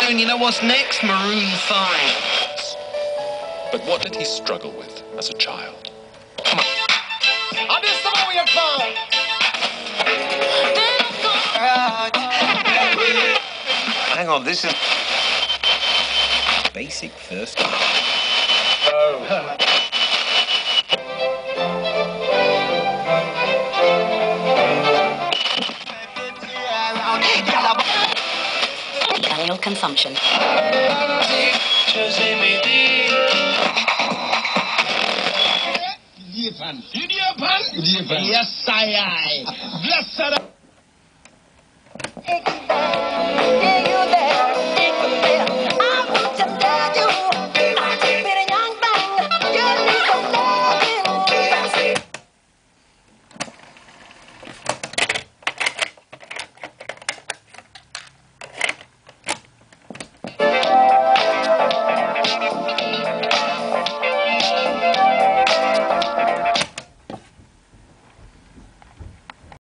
tune. You know what's next? Maroon 5. But what did he struggle with as a child? Come on. Hang on, this is basic first. Annual consumption. Yes, I. Blessed.